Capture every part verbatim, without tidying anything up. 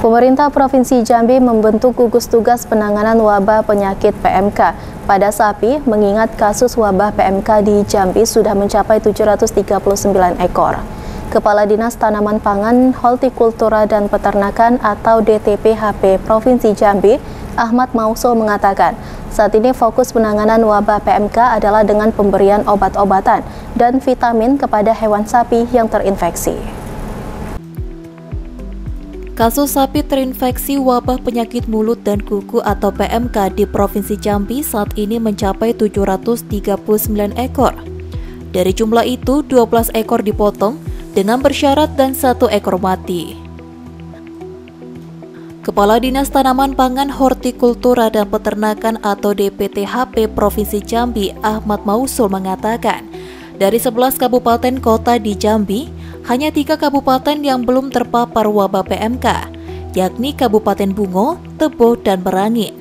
Pemerintah Provinsi Jambi membentuk gugus tugas penanganan wabah penyakit P M K pada sapi mengingat kasus wabah P M K di Jambi sudah mencapai tujuh ratus tiga puluh sembilan ekor. Kepala Dinas Tanaman Pangan, Hortikultura dan Peternakan atau D T P H P Provinsi Jambi, Ahmad Mausul mengatakan, saat ini fokus penanganan wabah P M K adalah dengan pemberian obat-obatan dan vitamin kepada hewan sapi yang terinfeksi. Kasus sapi terinfeksi wabah penyakit mulut dan kuku atau P M K di Provinsi Jambi saat ini mencapai tujuh ratus tiga puluh sembilan ekor. Dari jumlah itu, dua belas ekor dipotong dengan bersyarat dan satu ekor mati. Kepala Dinas Tanaman Pangan, Hortikultura dan Peternakan atau D P T H P Provinsi Jambi, Ahmad Mausul mengatakan, dari sebelas kabupaten kota di Jambi, hanya tiga kabupaten yang belum terpapar wabah P M K, yakni Kabupaten Bungo, Tebo, dan Merangin.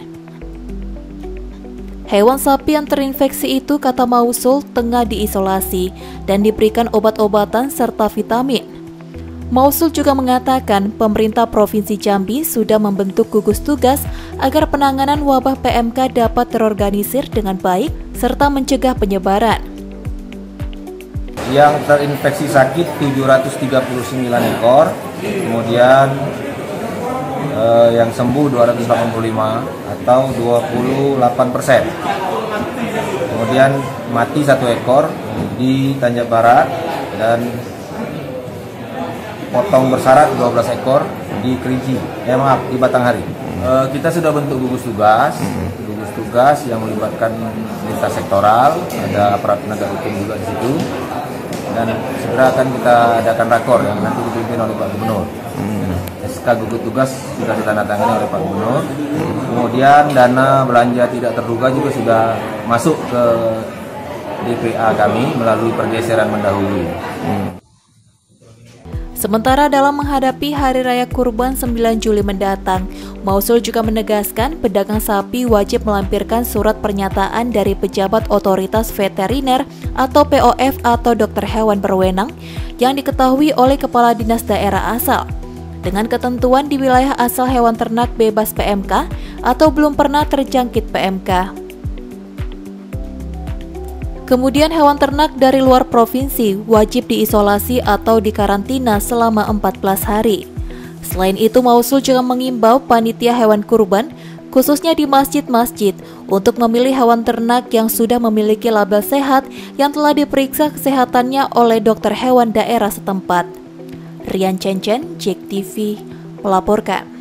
Hewan sapi yang terinfeksi itu, kata Mausul, tengah diisolasi dan diberikan obat-obatan serta vitamin. Mausul juga mengatakan pemerintah Provinsi Jambi sudah membentuk gugus tugas agar penanganan wabah P M K dapat terorganisir dengan baik serta mencegah penyebaran. Yang terinfeksi sakit tujuh ratus tiga puluh sembilan ekor, kemudian eh, yang sembuh dua ratus delapan puluh lima atau dua puluh delapan persen. Kemudian mati satu ekor di Tanjab Barat dan potong bersyarat dua belas ekor di Kerinci, eh maaf di Batanghari. Eh, kita sudah bentuk gugus tugas, gugus tugas yang melibatkan lintas sektoral, ada aparat penegak hukum juga di situ. Dan segera akan kita adakan rakor yang nanti dipimpin oleh Pak Gubernur. Hmm. S K gugus tugas sudah ditandatangani oleh Pak Gubernur. Hmm. Kemudian dana belanja tidak terduga juga sudah masuk ke D P A kami melalui pergeseran mendahului. Hmm. Sementara dalam menghadapi Hari Raya Kurban sembilan Juli mendatang, Mausul juga menegaskan pedagang sapi wajib melampirkan surat pernyataan dari pejabat otoritas veteriner atau P O F atau dokter hewan berwenang yang diketahui oleh kepala dinas daerah asal, dengan ketentuan di wilayah asal hewan ternak bebas P M K atau belum pernah terjangkit P M K. Kemudian hewan ternak dari luar provinsi wajib diisolasi atau dikarantina selama empat belas hari. Selain itu, Mausul juga mengimbau panitia hewan kurban, khususnya di masjid-masjid, untuk memilih hewan ternak yang sudah memiliki label sehat yang telah diperiksa kesehatannya oleh dokter hewan daerah setempat. Rian Cencen, J E K T V, melaporkan.